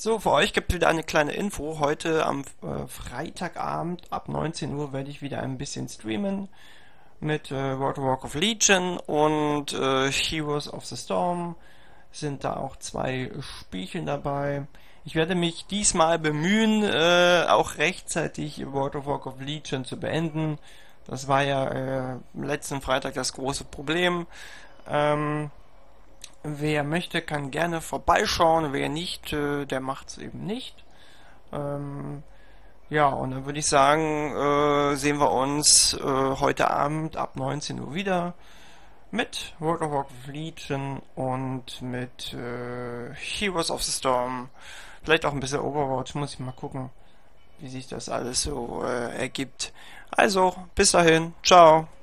So, für euch gibt es wieder eine kleine Info. Heute am Freitagabend ab 19 Uhr werde ich wieder ein bisschen streamen mit World of Warcraft Legion und Heroes of the Storm. Sind da auch zwei Spielchen dabei. Ich werde mich diesmal bemühen, auch rechtzeitig World of Warcraft Legion zu beenden. Das war ja letzten Freitag das große Problem. Ähm, Wer möchte, kann gerne vorbeischauen. Wer nicht, der macht's eben nicht. Ähm, ja, und dann würde ich sagen, sehen wir uns heute Abend ab 19 Uhr wieder mit World of Warcraft Legion und mit Heroes of the Storm. Vielleicht auch ein bisschen Overwatch, muss ich mal gucken, wie sich das alles so ergibt. Also, bis dahin, ciao.